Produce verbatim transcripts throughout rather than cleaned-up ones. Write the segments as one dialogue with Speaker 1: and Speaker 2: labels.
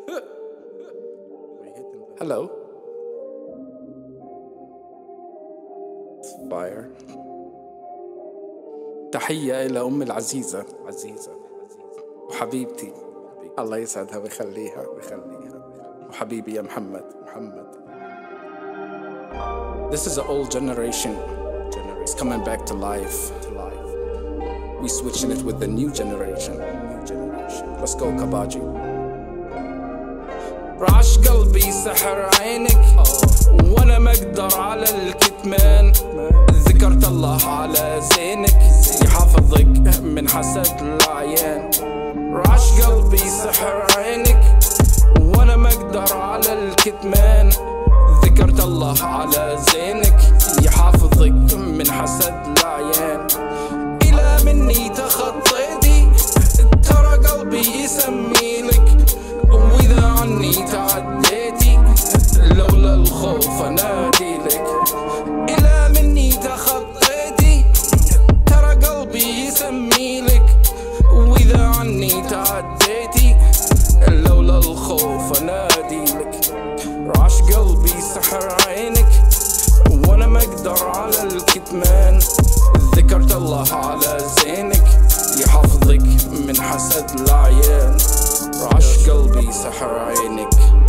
Speaker 1: Hello. Fire. تحية إلى أم العزيزة عزيزة وحبيبتي، الله يسعدها ويخليها ويخليها، وحبيبي يا محمد محمد. This is an old generation. It's coming back to life. We switching it with the new generation. Let's go Kabaji. رعش قلبي سحر عينك وانا ما اقدر على الكتمان. ذكرت الله على زينك يحافظك من حسد العيان. رعش قلبي سحر عينك وانا ما اقدر على الكتمان. ذكرت الله على زينك يحافظك من حسد العيان. إلى مني تخطيتي ترى قلبي يسمي لك، وإذا عني تعديتي لولا الخوف أنادي لك. إلى مني تخطيتي ترى قلبي يسمي لك، وإذا عني تعديتي لولا الخوف أنادي لك. رعش قلبي سحر عينك وانا ما اقدر على الكتمان. ذكرت الله على زينك يحافظك من حسد العيان. رعش قلبي سحر عينك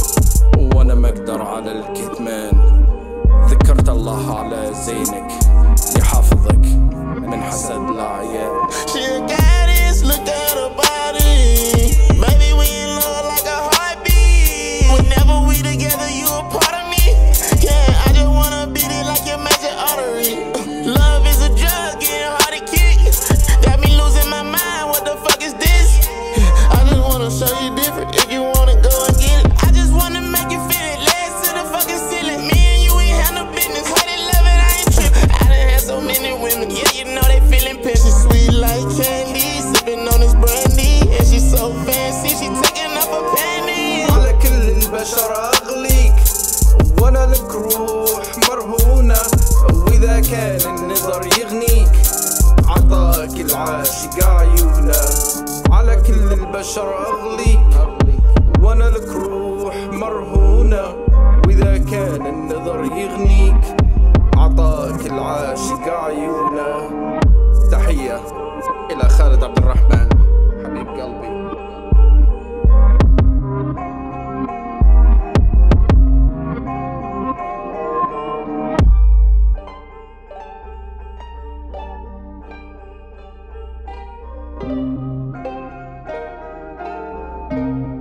Speaker 1: وانا ما اقدر على الكتمان. ذكرت الله على زينك يحافظك من حسد العيان.
Speaker 2: She a goddess, look at her body. Baby, we in love like a heartbeat. Whenever we together, you a part of me. Yeah, I just wanna beat it like your magic artery. Love is a drug, getting hard to kick. Got me losing my mind, what the fuck is this? I just wanna show you different. If you wanna go and get it, I just wanna make you feel it. Legs to the fucking ceiling. Me and you ain't had no business. How they love it, I ain't tripping. I done had so many women, yeah, you know they feeling pissed. She sweet like candy, sipping on this brandy, and she so fancy, she taking off her panties.
Speaker 1: على كل البشر أغليك وانا لك روح مرهونة، وإذا كان النظر يغنيك عطاك العاشق عيونه. على كل البشر أغليك وانا لك روح مرهونة، وإذا كان النظر يغنيك عطاك العاشق عيونه. تحية إلى خالد عبد الرحمن حبيب قلبي. thank you